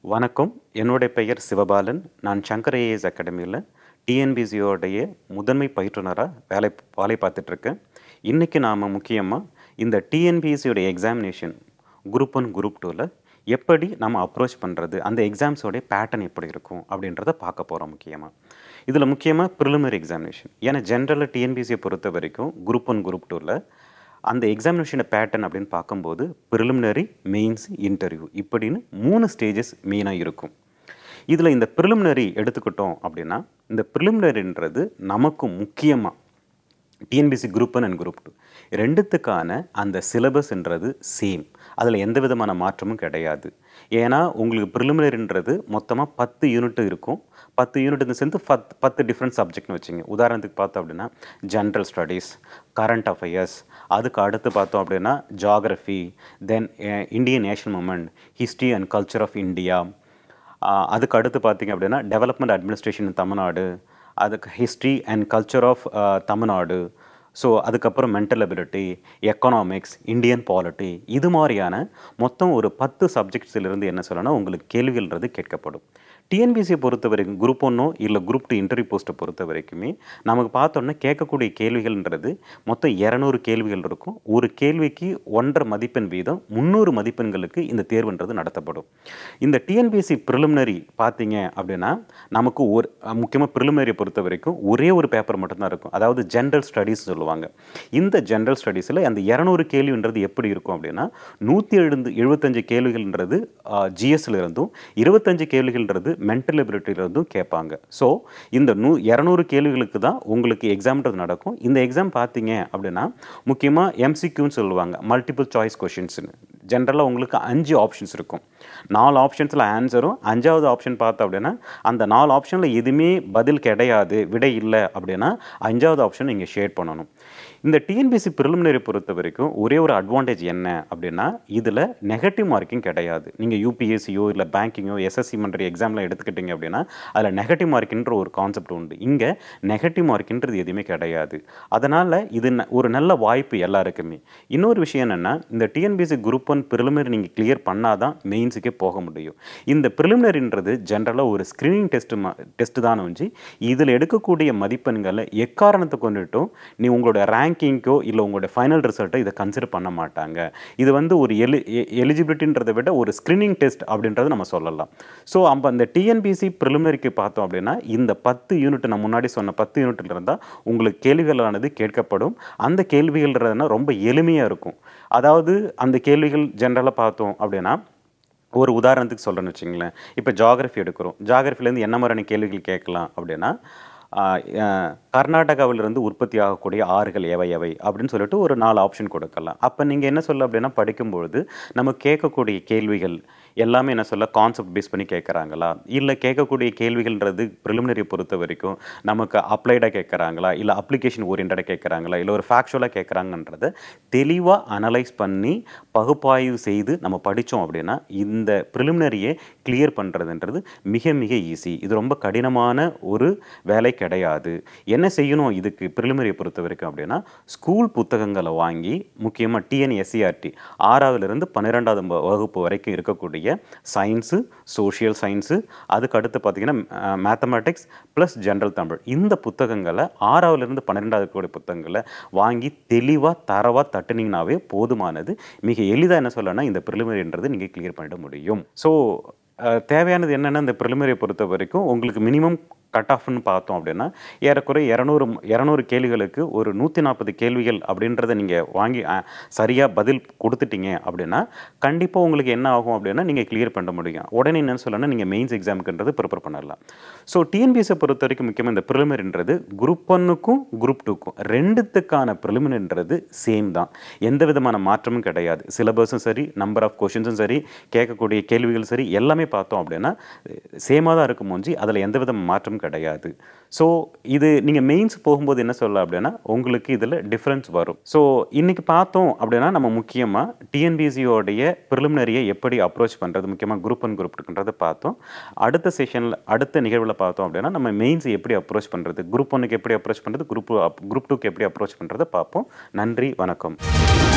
வணக்கம். என்னுடைய பெயர் சிவபாலன். நான் Shankar IAS Academyல டிஎன்பிசியோடைய முதன்மை பயிற்றுனரா வேலை பார்த்துட்ருக்கேன். இன்றைக்கி நாம் முக்கியமாக இந்த டிஎன்பிசியோடைய எக்ஸாமினேஷன் குரூப் 1 குரூப் 2ல் எப்படி நம்ம அப்ரோச் பண்ணுறது, அந்த எக்ஸாம்ஸோடைய பேட்டர்ன் எப்படி இருக்கும் அப்படின்றத பார்க்க போகிறோம். இதில் முக்கியமாக ப்ரிலிமினரி எக்ஸாமினேஷன். ஏன்னா ஜென்ரலாக டிஎன்பிசியை பொறுத்த வரைக்கும் குரூப் 1 குரூப் 2ல் அந்த எக்ஸாமினேஷனை பேட்டர்ன் அப்படின்னு பார்க்கும்போது ப்ரிலிமினரி, மெயின்ஸ், இன்டர்வியூ இப்படின்னு 3 ஸ்டேஜஸ் மெயினாக இருக்கும். இதில் இந்த ப்ரிலிமினரி எடுத்துக்கிட்டோம் அப்படின்னா, இந்த ப்ரிலிமினரின்றது நமக்கு முக்கியமாக டிஎன்பிசி குரூப் 1 அண்ட் குரூப் 2 ரெண்டுத்துக்கான அந்த சிலபஸ்ன்றது சேம். அதில் எந்த விதமான மாற்றமும் கிடையாது. ஏன்னா உங்களுக்கு ப்ரிலிமினரின்றது மொத்தமாக 10 யூனிட் இருக்கும். 10 யூனிட் சேர்ந்து 10 டிஃப்ரெண்ட் சப்ஜெக்ட்னு வச்சுங்க. உதாரணத்துக்கு பார்த்தோம் அப்படின்னா ஜென்ரல் ஸ்டடீஸ், கரண்ட் அஃபேர்ஸ், அதுக்கு அடுத்து பார்த்தோம் அப்படின்னா geography, then Indian national movement, history and culture of India, அதுக்கு அடுத்து பார்த்திங்க அப்படின்னா டெவலப்மெண்ட் அட்மினிஸ்ட்ரேஷன் இன் தமிழ்நாடு, அதுக்கு history and culture of Tamil Nadu, so அதுக்கப்புறம் mental ability, economics, Indian polity, இது மாதிரியான மொத்தம் ஒரு 10 சப்ஜெக்ட்ஸிலிருந்து என்ன சொல்லணும்னா உங்களுக்கு கேள்விகள்ன்றது கேட்கப்படும். டிஎன்பிசியை பொறுத்த வரைக்கும் குரூப் 1 இல்லை குரூப் 2 இன்டர்வியூ போஸ்ட்டை பொறுத்த வரைக்குமே நமக்கு பார்த்தோன்னா கேட்கக்கூடிய கேள்விகள்ன்றது மொத்தம் 200 கேள்விகள் இருக்கும். ஒரு கேள்விக்கு 1.5 மதிப்பெண் வீதம் 300 மதிப்பெண்களுக்கு இந்த தேர்வுன்றது நடத்தப்படும். இந்த டிஎன்பிசி ப்ரிலிமினரி பார்த்தீங்க அப்படின்னா நமக்கு முக்கியமாக ப்ரிலிமினரியை பொறுத்த வரைக்கும் ஒரே ஒரு பேப்பர் மட்டும்தான் இருக்கும். அதாவது ஜென்ரல் ஸ்டடீஸ் சொல்லுவாங்க. இந்த ஜென்ரல் ஸ்டடீஸில் அந்த 200 கேள்வின்றது எப்படி இருக்கும் அப்படின்னா 175 கேள்விகள்ன்றது ஜிஎஸ்ல இருந்தும் 25 கேள்விகள்ன்றது மென்டல் எபிலிட்டியிலிருந்தும் கேட்பாங்க. ஸோ இந்த 200 கேள்விகளுக்கு தான் உங்களுக்கு எக்ஸாம்ன்றது நடக்கும். இந்த எக்ஸாம் பார்த்தீங்க அப்படின்னா முக்கியமாக எம்சிக்யூன்னு சொல்லுவாங்க, மல்டிபிள் சாய்ஸ் கொஷின்ஸ்னு. ஜென்ரலாக உங்களுக்கு 5 ஆப்ஷன்ஸ் இருக்கும். 4 ஆப்ஷன்ஸில் ஆன்சரும், 5வது ஆப்ஷன் பார்த்தோம் அப்படின்னா அந்த 4 ஆப்ஷனில் எதுவுமே பதில் கிடையாது, விடை இல்லை அப்படின்னா 5வது ஆப்ஷன் நீங்கள் ஷேட் பண்ணணும். இந்த டிஎன்பிசி ப்ரிலிமினரி பொறுத்த வரைக்கும் ஒரே ஒரு அட்வான்டேஜ் என்ன அப்படின்னா இதில் நெகட்டிவ் மார்க்கிங் கிடையாது. நீங்கள் யூபிஎஸ்சியோ இல்லை பேங்கிங்கோ எஸ்எஸ்சி மன்ற எக்ஸாம்லாம் எடுத்துக்கிட்டிங்க அப்படின்னா அதில் நெகட்டிவ் மார்க்கின்ற ஒரு கான்செப்ட் உண்டு. இங்கே நெகட்டிவ் மார்க்கின்றது எதுவுமே கிடையாது. அதனால் இது ஒரு நல்ல வாய்ப்பு எல்லாருக்குமே. இன்னொரு விஷயம் என்னென்னா இந்த டிஎன்பிசி குரூப் 1 ப்ரிலிமினரி நீங்கள் கிளியர் பண்ணால் தான் மெயின்ஸுக்கே போக முடியும். இந்த ப்ரிலிமினரின்றது ஜென்ரலாக ஒரு ஸ்க்ரீனிங் டெஸ்ட்டு தான் வந்து இதில் எடுக்கக்கூடிய மதிப்பெண்களை எக்காரணத்தை கொண்டுட்டும் நீ உங்களோட ரேங்கிங்கோ இல்லை உங்களுடைய ஃபைனல் ரிசல்ட்டை இதை கன்சிடர் பண்ண மாட்டாங்க. இது வந்து ஒரு எலிஜிபிலிட்டின்றதை விட ஒரு ஸ்க்ரீனிங் டெஸ்ட் அப்படின்றத நம்ம சொல்லலாம். ஸோ அந்த டிஎன்பிசி ப்ரிலிமினரிக்கு பார்த்தோம் அப்படின்னா இந்த 10 யூனிட் நான் முன்னாடி சொன்ன 10 யூனிட்ல இருந்தால் உங்களுக்கு கேள்விகளானது கேட்கப்படும். அந்த கேள்விகள்ன்றதுனா ரொம்ப எளிமையாக இருக்கும். அதாவது அந்த கேள்விகள் ஜென்ரலாக பார்த்தோம் அப்படின்னா ஒரு உதாரணத்துக்கு சொல்கிறேன்னு வச்சுங்களேன். இப்போ ஜியாகிரஃபி எடுக்கிறோம். ஜியாகிரஃபிலேருந்து என்ன மாதிரியான கேள்விகள் கேட்கலாம் அப்படின்னா கர்நாடகாவிலிருந்து உற்பத்தி ஆகக்கூடிய ஆறுகள் எவை அப்படின்னு சொல்லிட்டு ஒரு 4 ஆப்ஷன் கொடுக்கலாம். அப்போ நீங்கள் என்ன சொல்ல அப்படின்னா படிக்கும்பொழுது நம்ம கேட்கக்கூடிய கேள்விகள் எல்லாமே என்ன சொல்ல கான்செப்ட் பேஸ் பண்ணி கேட்குறாங்களா, இல்லை கேட்கக்கூடிய கேள்விகள்ன்றது ப்ரிலிமினரியை பொறுத்த வரைக்கும் நமக்கு அப்ளைடாக கேட்குறாங்களா, இல்லை அப்ளிகேஷன் ஓரியன்டாக கேட்குறாங்களா, இல்லை ஒரு ஃபேக்சுவலாக கேட்குறாங்கன்றதை தெளிவாக அனலைஸ் பண்ணி பகுப்பாய்வு செய்து நம்ம படித்தோம் அப்படின்னா இந்த ப்ரிலிமினரியை கிளியர் பண்ணுறதுன்றது மிக மிக ஈஸி. இது ரொம்ப கடினமான ஒரு வேலை கிடையாது. என்ன செய்யணும் இதுக்கு ப்ரிலிமினரியை பொறுத்த வரைக்கும் அப்படின்னா ஸ்கூல் புத்தகங்களை வாங்கி முக்கியமாக டிஎன்எஸ்சிஆர்டி 6ஆவதுலேருந்து 12ஆவது வகுப்பு வரைக்கும் இருக்கக்கூடிய சயின்ஸு, சோஷியல் சயின்ஸு, அதுக்கு அடுத்து பார்த்திங்கன்னா மேத்தமேட்டிக்ஸ் ப்ளஸ் ஜென்ரல் தமிழ், இந்த புத்தகங்களை 6ஆவதுலேருந்து 12ஆவது கூடிய புத்தகங்களை வாங்கி தெளிவாக தரவாக தட்டுனீங்கனாவே போதுமானது. மிக எளிதாக என்ன சொல்லணும்னா இந்த ப்ரிலிமினரின்றது நீங்கள் கிளியர் பண்ணிட முடியும். ஸோ தேவையானது என்னென்னா இந்த ப்ரிலிமினரியை பொறுத்த வரைக்கும் உங்களுக்கு மினிமம் கட் ஆஃப்னு பார்த்தோம் அப்படின்னா ஏறக்குறைய 200 கேள்விகளுக்கு ஒரு 140 கேள்விகள் அப்படின்றத நீங்கள் வாங்கி சரியாக பதில் கொடுத்துட்டீங்க அப்படின்னா கண்டிப்பாக உங்களுக்கு என்ன ஆகும் அப்படின்னா நீங்கள் கிளியர் பண்ண முடியும். உடனே என்னன்னு சொல்லணும்னா நீங்கள் மெயின்ஸ் எக்ஸாமுக்குன்றது ப்ரிப்பேர் பண்ணலாம். ஸோ டிஎன்பிஎஸ்ஸை பொறுத்த வரைக்கும் முக்கியமாக இந்த ப்ரிலிமினரின்றது குரூப் 1க்கும் குரூப் 2க்கும் ரெண்டுத்துக்கான ப்ரிலிமினரின்றது சேம் தான். எந்த விதமான மாற்றமும் கிடையாது. சிலபஸும் சரி, நம்பர் ஆஃப் கொஷின்ஸும் சரி, கேட்கக்கூடிய கேள்விகள் சரி, எல்லாமே பார்த்தோம் அப்படின்னா சேமாக தான் இருக்கும் போது அதில் எந்த வித மாற்றமும் கிடையாது. ஸோ இது நீங்கள் மெயின்ஸ் போகும்போது என்ன சொல்லலாம் அப்படின்னா உங்களுக்கு இதில் டிஃப்ரென்ஸ் வரும். ஸோ இன்றைக்கி பார்த்தோம் அப்படின்னா நம்ம முக்கியமாக டிஎன்பிசியோடைய ப்ரிலிமினரியை எப்படி அப்ரோச் பண்ணுறது, முக்கியமாக குரூப் 1 குரூப் 2ன்றதை பார்த்தோம். அடுத்த செஷனில் அடுத்த நிகழ்வில் பார்த்தோம் அப்படின்னா நம்ம மெயின்ஸ் எப்படி அப்ரோச் பண்ணுறது, குரூப் 1க்கு எப்படி அப்ரோச் பண்ணுறது, குரூப் 2க்கு எப்படி அப்ரோச் பண்ணுறதை பார்ப்போம். நன்றி, வணக்கம்.